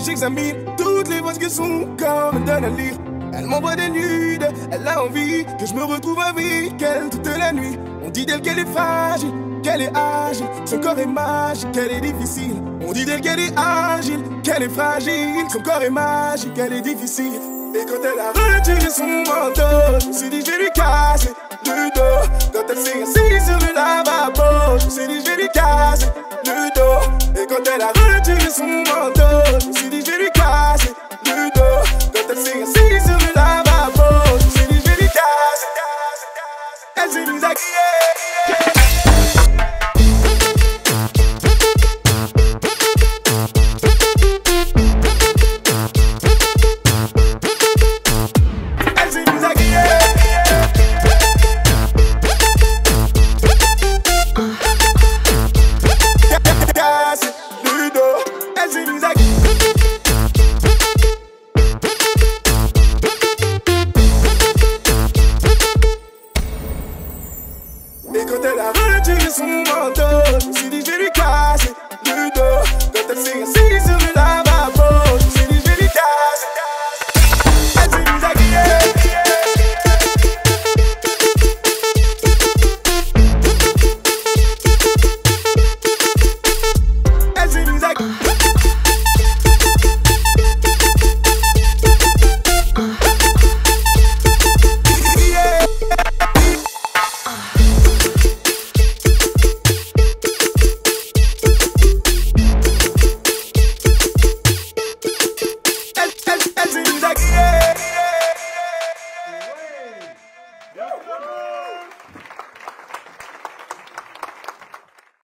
j'examine toutes les voix qui sont corps me donnent à lire. Elle m'envoie des nudes, elle a envie que je me retrouve avec elle toute la nuit. On dit d'elle qu'elle est fragile, qu'elle est agile, son corps est magique, qu'elle est difficile. On dit d'elle qu'elle est agile, qu'elle est fragile, son corps est magique, qu'elle est difficile. Et quand elle a retiré son manteau, je me suis dit je vais lui casser le dos. Quand elle s'est assise sur le lavabo, je me suis dit je vais lui casser le dos. Et quand elle a retiré son manteau, je me suis dit je vais lui casser le dos. Quand elle s'est assise sur le lavabo, je me suis dit je vais lui casser. Elle s'est mise à crier. Et quand elle a retiré son manteau, je me suis dit je vais lui casser le dos. Quand elle s'est assise sur